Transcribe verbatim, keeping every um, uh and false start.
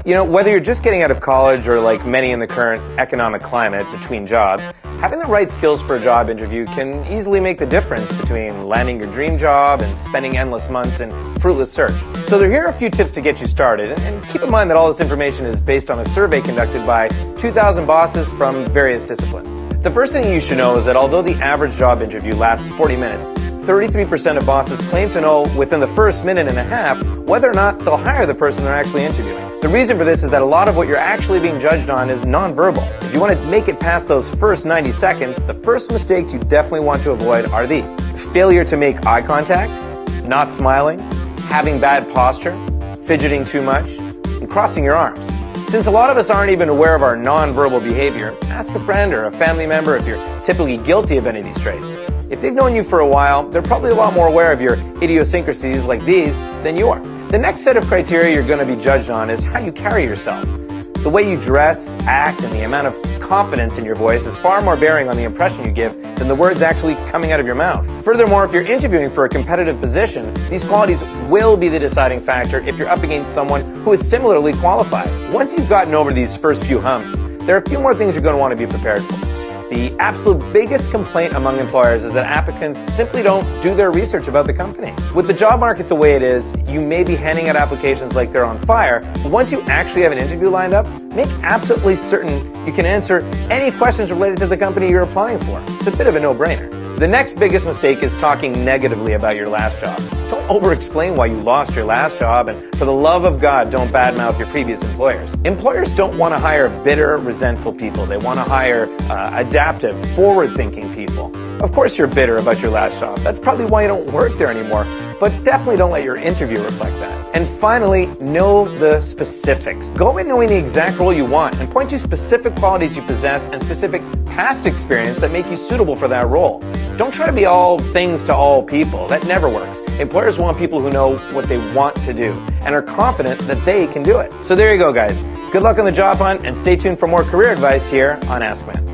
You know, whether you're just getting out of college or like many in the current economic climate between jobs, having the right skills for a job interview can easily make the difference between landing your dream job and spending endless months in fruitless search. So here are a few tips to get you started, and keep in mind that all this information is based on a survey conducted by two thousand bosses from various disciplines. The first thing you should know is that although the average job interview lasts forty minutes, thirty-three percent of bosses claim to know within the first minute and a half whether or not they'll hire the person they're actually interviewing. The reason for this is that a lot of what you're actually being judged on is nonverbal. If you want to make it past those first ninety seconds, the first mistakes you definitely want to avoid are these: failure to make eye contact, not smiling, having bad posture, fidgeting too much, and crossing your arms. Since a lot of us aren't even aware of our nonverbal behavior, ask a friend or a family member if you're typically guilty of any of these traits. If they've known you for a while, they're probably a lot more aware of your idiosyncrasies like these than you are. The next set of criteria you're going to be judged on is how you carry yourself. The way you dress, act, and the amount of confidence in your voice is far more bearing on the impression you give than the words actually coming out of your mouth. Furthermore, if you're interviewing for a competitive position, these qualities will be the deciding factor if you're up against someone who is similarly qualified. Once you've gotten over these first few humps, there are a few more things you're going to want to be prepared for. The absolute biggest complaint among employers is that applicants simply don't do their research about the company. With the job market the way it is, you may be handing out applications like they're on fire, but once you actually have an interview lined up, make absolutely certain you can answer any questions related to the company you're applying for. It's a bit of a no-brainer. The next biggest mistake is talking negatively about your last job. Don't over-explain why you lost your last job, and for the love of God, don't badmouth your previous employers. Employers don't want to hire bitter, resentful people. They want to hire uh, adaptive, forward-thinking people. Of course you're bitter about your last job. That's probably why you don't work there anymore, but definitely don't let your interview reflect that. And finally, know the specifics. Go in knowing the exact role you want and point to specific qualities you possess and specific past experience that make you suitable for that role. Don't try to be all things to all people. That never works. Employers want people who know what they want to do and are confident that they can do it. So there you go, guys. Good luck on the job hunt, and stay tuned for more career advice here on AskMan.